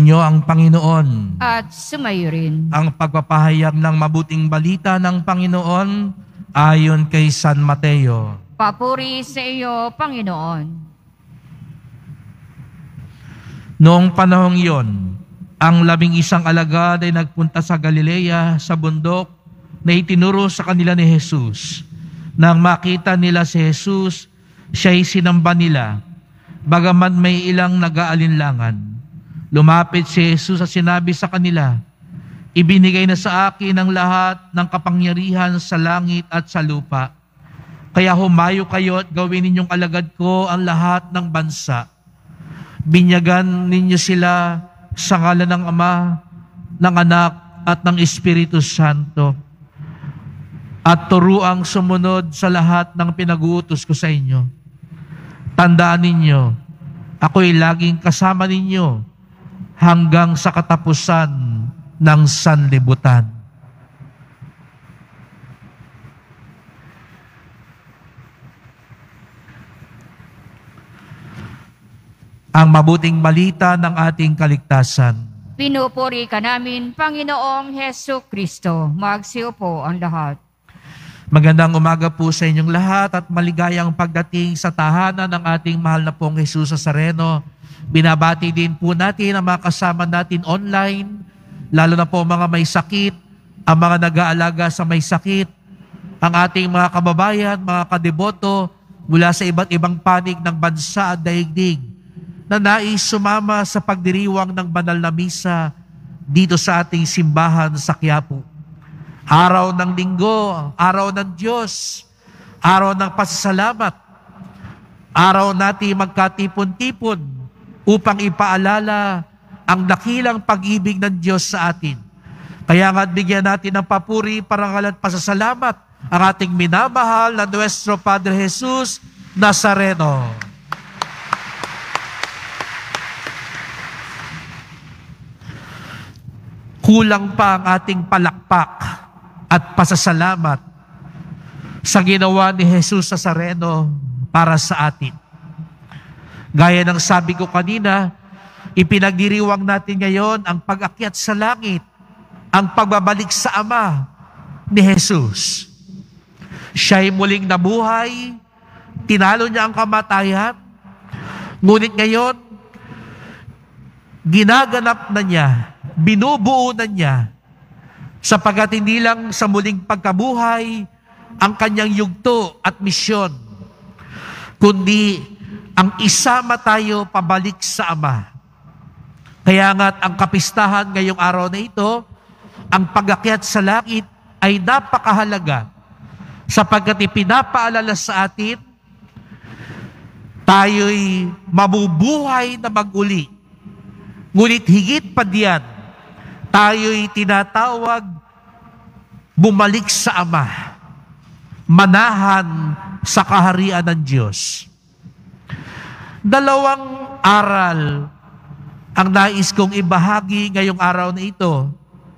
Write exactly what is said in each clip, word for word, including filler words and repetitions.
Sumainyo ang Panginoon. At sumayo rin. Ang pagpapahayag ng mabuting balita ng Panginoon ayon kay San Mateo. Papuri sa iyo, Panginoon. Noong panahong iyon, ang labing isang alagad ay nagpunta sa Galilea sa bundok na itinuro sa kanila ni Jesus. Nang makita nila si Jesus, siya'y sinamba nila, bagaman may ilang nag-aalinlangan. Lumapit si Jesus at sinabi sa kanila, ibinigay na sa akin ang lahat ng kapangyarihan sa langit at sa lupa. Kaya humayo kayo at gawin ninyong alagad ko ang lahat ng bansa. Binyagan ninyo sila sa ngalan ng Ama, ng Anak at ng Espiritu Santo. At turuang sumunod sa lahat ng pinag-uutos ko sa inyo. Tandaan ninyo, ako'y laging kasama ninyo hanggang sa katapusan ng sanlibutan. Ang mabuting balita ng ating kaligtasan. Pinupuri ka namin, Panginoong Hesu Kristo. Magsiupo ang lahat. Magandang umaga po sa inyong lahat at maligayang pagdating sa tahanan ng ating mahal na pong Jesus Nazareno. Binabati din po natin ang mga kasama natin online, lalo na po mga may sakit, ang mga nag-aalaga sa may sakit, ang ating mga kababayan, mga kadeboto mula sa iba't ibang panig ng bansa at daigdig na nais sumama sa pagdiriwang ng banal na misa dito sa ating simbahan sa Quiapo. Araw ng linggo, araw ng Diyos, araw ng pasasalamat, araw natin magkatipon-tipon upang ipaalala ang dakilang pag-ibig ng Diyos sa atin. Kaya nga't bigyan natin ng papuri, parangal at pasasalamat ang ating minamahal na Nuestro Padre Jesus Nazareno. Kulang pa ang ating palakpak at pasasalamat sa ginawa ni Jesus Nazareno para sa atin. Gaya ng sabi ko kanina, ipinagdiriwang natin ngayon ang pag-akyat sa langit, ang pagbabalik sa Ama ni Jesus. Siya'y muling nabuhay, tinalo niya ang kamatayan, ngunit ngayon, ginaganap na niya, binubuo na niya, sapagat hindi lang sa muling pagkabuhay ang kanyang yugto at misyon, kundi ang isama tayo pabalik sa Ama. Kaya nga't ang kapistahan ngayong araw na ito, ang pag-akyat sa langit ay napakahalaga sapagkat ipinapaalala sa atin, tayo'y mabubuhay na mag-uli. Ngunit higit pa diyan, tayo'y tinatawag bumalik sa Ama, manahan sa kaharian ng Diyos. Dalawang aral ang nais kong ibahagi ngayong araw na ito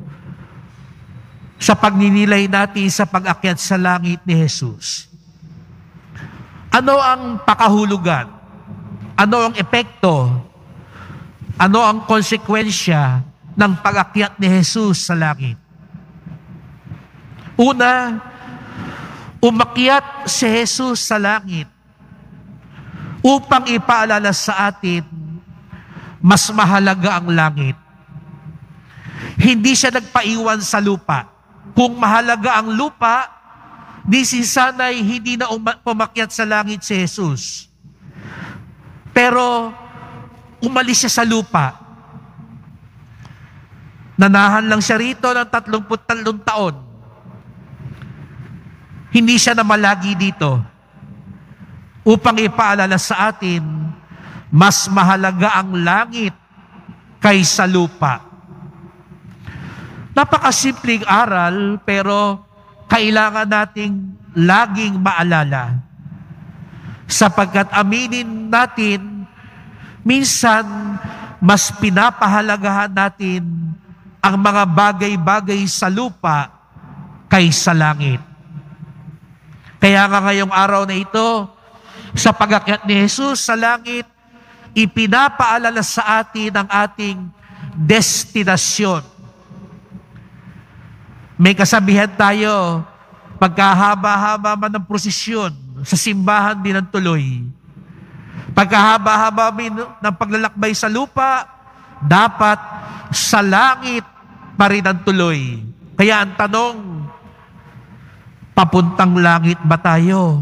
sa pagninilay natin sa pag-akyat sa langit ni Jesus. Ano ang pakahulugan? Ano ang epekto? Ano ang konsekwensya ng pag-akyat ni Jesus sa langit? Una, umakyat si Jesus sa langit upang ipaalala sa atin, mas mahalaga ang langit. Hindi siya nagpaiwan sa lupa. Kung mahalaga ang lupa, di si sanay hindi na umakyat sa langit si Jesus. Pero umalis siya sa lupa. Nanahan lang siya rito ng tatlumput tatlong taon. Hindi siya namalagi dito upang ipaalala sa atin, mas mahalaga ang langit kaysa lupa. Napakasimpleng aral, pero kailangan nating laging maalala. Sapagkat aminin natin, minsan mas pinapahalagahan natin ang mga bagay-bagay sa lupa kaysa langit. Kaya nga ngayong araw na ito, sa pag-akyat ni Jesus sa langit, ipinapaalala sa atin ang ating destinasyon. May kasabihan tayo, pagkahaba-haba man ng prosesyon, sa simbahan din ang tuloy. Pagkahaba-haba min ng paglalakbay sa lupa, dapat sa langit pa rin ang tuloy. Kaya ang tanong, papuntang langit ba tayo?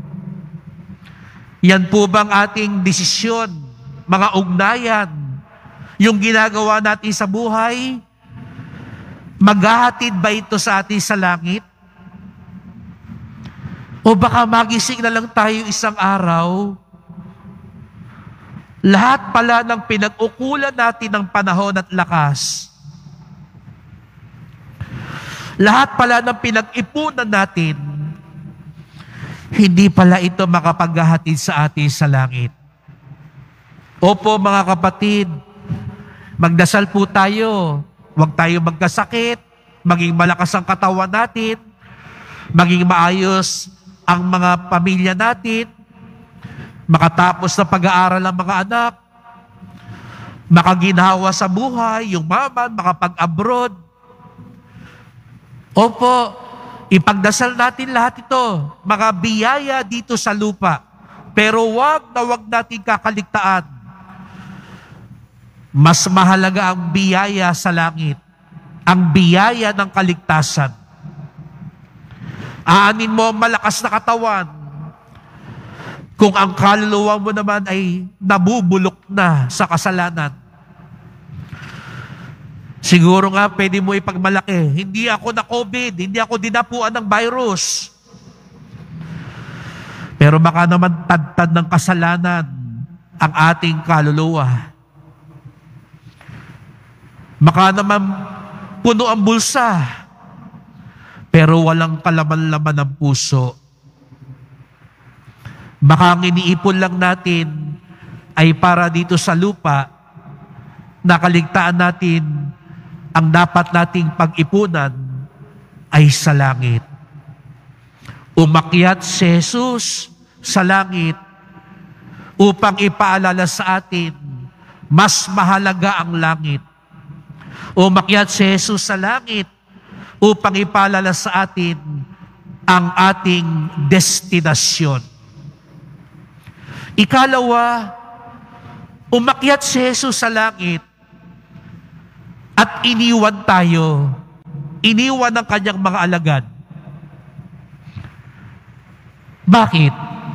Yan po bang ating desisyon, mga ugnayan, yung ginagawa natin sa buhay? Maghahatid ba ito sa atin sa langit? O baka magising na lang tayo isang araw, lahat pala ng pinag-ukulan natin ng panahon at lakas, lahat pala ng pinag-ipunan natin, hindi pala ito makapaghahatid sa atin sa langit. Opo mga kapatid, magdasal po tayo. Huwag tayo magkasakit, maging malakas ang katawan natin, maging maayos ang mga pamilya natin, makatapos na pag-aaral ang mga anak, makaginhawa sa buhay, yung mama, makapag-abroad. Opo, ipagdasal natin lahat ito, mga biyaya dito sa lupa. Pero wag na wag natin kakaligtaan. Mas mahalaga ang biyaya sa langit, ang biyaya ng kaligtasan. Aanin mo ang malakas na katawan, kung ang kaluluwa mo naman ay nabubulok na sa kasalanan. Siguro nga pwede mo ipagmalaki, hindi ako na COVID, hindi ako dinapuan ng virus. Pero baka naman tadtad ng kasalanan ang ating kaluluwa. Baka naman puno ang bulsa, pero walang kalaman-laman ng puso. Baka ang iniipon lang natin ay para dito sa lupa, nakaligtaan natin ang dapat nating pag-ipunan ay sa langit. Umakyat si Jesus sa langit upang ipaalala sa atin, mas mahalaga ang langit. Umakyat si Jesus sa langit upang ipaalala sa atin ang ating destinasyon. Ikalawa, umakyat si Jesus sa langit at iniwan tayo. Iniwan ng kanyang mga alagad. Bakit?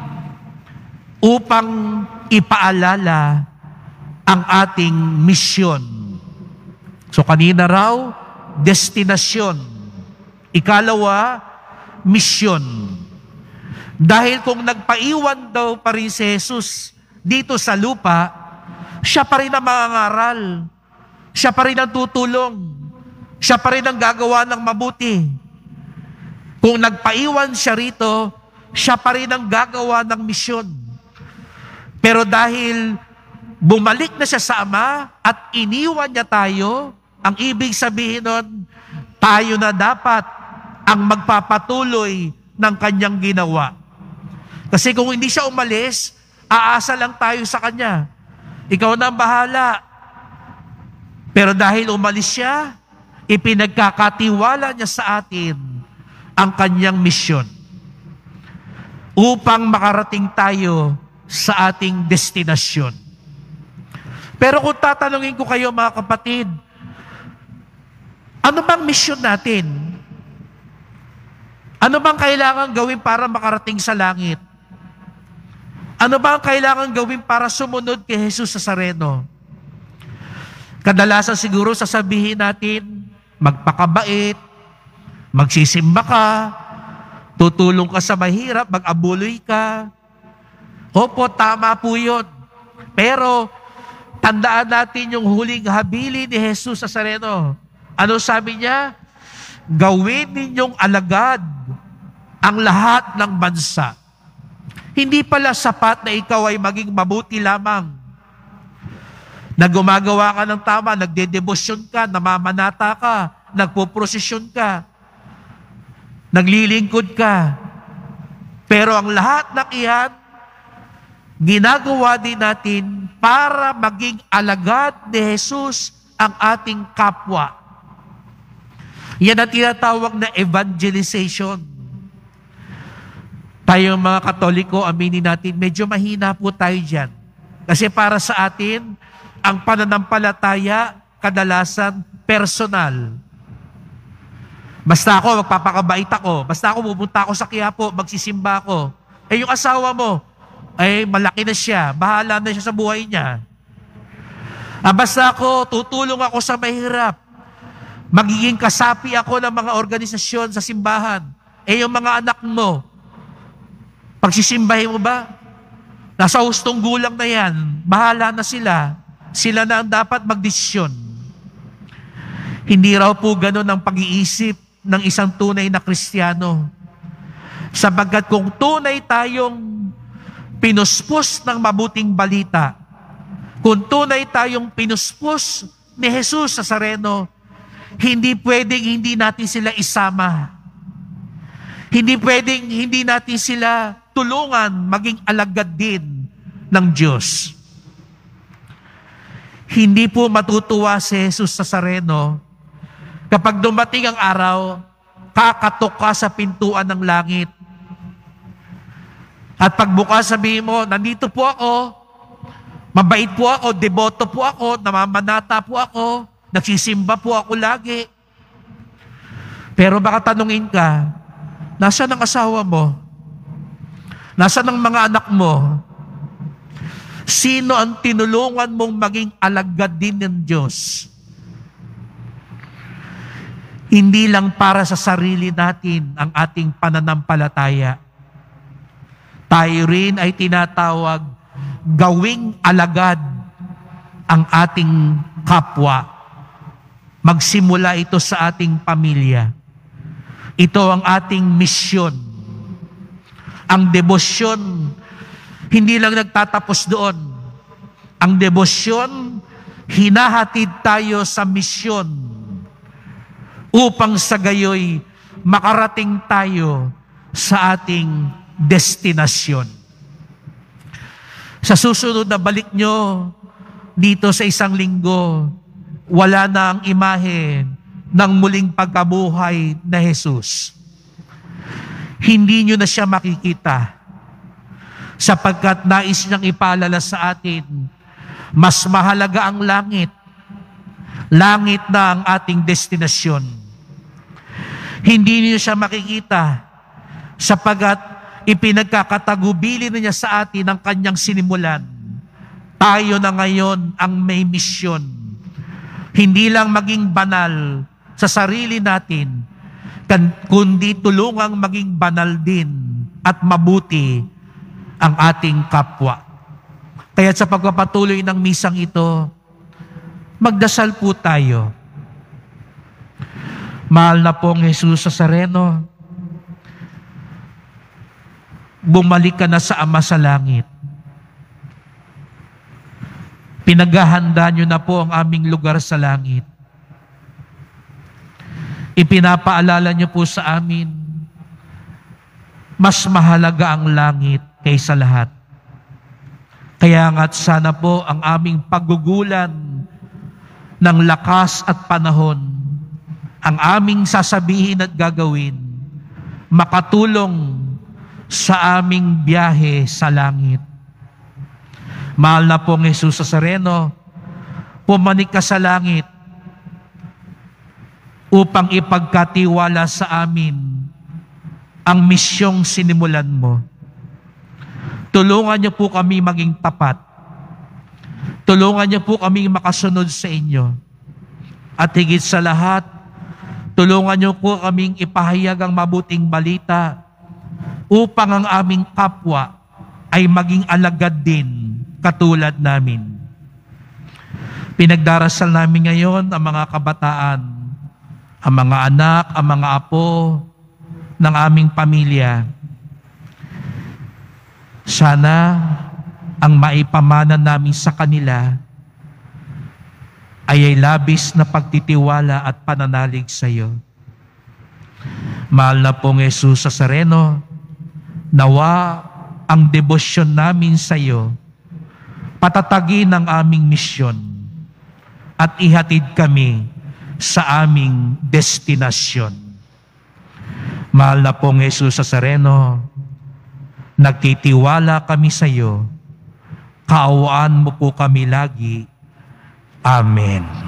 Upang ipaalala ang ating misyon. So kanina raw, destinasyon. Ikalawa, misyon. Dahil kung nagpaiwan daw pa rin si Jesus dito sa lupa, siya pa rin ang mangangaral. Siya pa rin ang tutulong. Siya pa rin ang gagawa ng mabuti. Kung nagpaiwan siya rito, siya pa rin ang gagawa ng misyon. Pero dahil bumalik na siya sa Ama at iniwan niya tayo, ang ibig sabihin nun, tayo na dapat ang magpapatuloy ng kanyang ginawa. Kasi kung hindi siya umalis, aasa lang tayo sa kanya. Ikaw na ang bahala. Pero dahil umalis siya, ipinagkakatiwala niya sa atin ang kanyang misyon upang makarating tayo sa ating destinasyon. Pero kung tatanungin ko kayo mga kapatid, ano bang misyon natin? Ano bang kailangan gawin para makarating sa langit? Ano bang kailangan gawin para sumunod kay Jesus sa Nazareno? Kadalasan siguro sasabihin natin, magpakabait, magsisimba ka, tutulong ka sa mahirap, mag-abuloy ka. Opo, tama po yun. Pero tandaan natin yung huling habili ni Jesus sa Nazareno. Ano sabi niya? Gawin ninyong alagad ang lahat ng bansa. Hindi pala sapat na ikaw ay maging mabuti lamang. Na gumagawa ka ng tama, nagdedebosyon ka, namamanata ka, nagpoprosesyon ka, naglilingkod ka. Pero ang lahat ng iyan, ginagawa din natin para maging alagad ni Jesus ang ating kapwa. Yan ang tinatawag na evangelization. Tayo mga Katoliko, aminin natin, medyo mahina po tayo dyan. Kasi para sa atin, ang pananampalataya, kadalasan, personal. Basta ako, magpapakabait ako. Basta ako, pupunta ako sa Quiapo, magsisimba ako. Eh yung asawa mo, ay malaki na siya, bahala na siya sa buhay niya. Ah, basta ako, tutulong ako sa mahirap. Magiging kasapi ako ng mga organisasyon sa simbahan. Eh yung mga anak mo, pagsisimbahin mo ba? Nasa hustong gulang na yan, bahala na sila. Sila na ang dapat magdesisyon. Hindi raw po ganun ang pag-iisip ng isang tunay na Kristiyano. Sapagkat kung tunay tayong pinuspos ng mabuting balita, kung tunay tayong pinuspos ni Jesus Nazareno, hindi pwedeng hindi natin sila isama. Hindi pwedeng hindi natin sila tulungan maging alagad din ng Diyos. Hindi po matutuwa si Jesus Nazareno kapag dumating ang araw, kakatok ka sa pintuan ng langit. At pagbukas sabihin mo, nandito po ako, mabait po ako, deboto po ako, namamanata po ako, nagsisimba po ako lagi. Pero baka tanungin ka, nasaan ang asawa mo? Nasaan ang mga anak mo? Sino ang tinulungan mong maging alagad din ng Diyos? Hindi lang para sa sarili natin ang ating pananampalataya. Tayo rin ay tinatawag gawing alagad ang ating kapwa. Magsimula ito sa ating pamilya. Ito ang ating misyon. Ang debosyon, hindi lang nagtatapos doon. Ang debosyon, hinahatid tayo sa misyon upang sa gayoy makarating tayo sa ating destinasyon. Sa susunod na balik nyo dito sa isang linggo, wala na ang imahe ng muling pagkabuhay na Jesus. Hindi nyo na siya makikita sapagkat nais niyang ipaalala sa atin, mas mahalaga ang langit. Langit na ang ating destinasyon. Hindi niyo siya makikita sapagkat ipinagkakatagubili na niya sa atin ang kanyang sinimulan. Tayo na ngayon ang may misyon. Hindi lang maging banal sa sarili natin, kundi tulungang maging banal din at mabuti ang ating kapwa. Kaya sa pagpapatuloy ng misang ito, magdasal po tayo. Mahal na pong Jesus Nazareno, bumalik ka na sa Ama sa langit. Pinaghahanda niyo na po ang aming lugar sa langit. Ipinapaalala niyo po sa amin, mas mahalaga ang langit kaysa lahat. Kaya nga't sana po ang aming paggugulan ng lakas at panahon, ang aming sasabihin at gagawin, makatulong sa aming biyahe sa langit. Mahal na pong Jesus Nazareno, pumanik ka sa langit upang ipagkatiwala sa amin ang misyong sinimulan mo. Tulungan niyo po kami maging tapat. Tulungan niyo po kami makasunod sa inyo. At higit sa lahat, tulungan niyo po kaming ipahayag ang mabuting balita upang ang aming kapwa ay maging alagad din katulad namin. Pinagdarasal namin ngayon ang mga kabataan, ang mga anak, ang mga apo ng aming pamilya. Sana ang maipamana namin sa kanila ay ay labis na pagtitiwala at pananalig sa iyo. Mahal na pong Jesus Nazareno, nawa ang debosyon namin sa iyo patatagin ang aming misyon. at ihatid kami sa aming destinasyon. Mahal na pong Jesus Nazareno, nagtitiwala kami sa iyo. Kaawaan mo po kami lagi. Amen.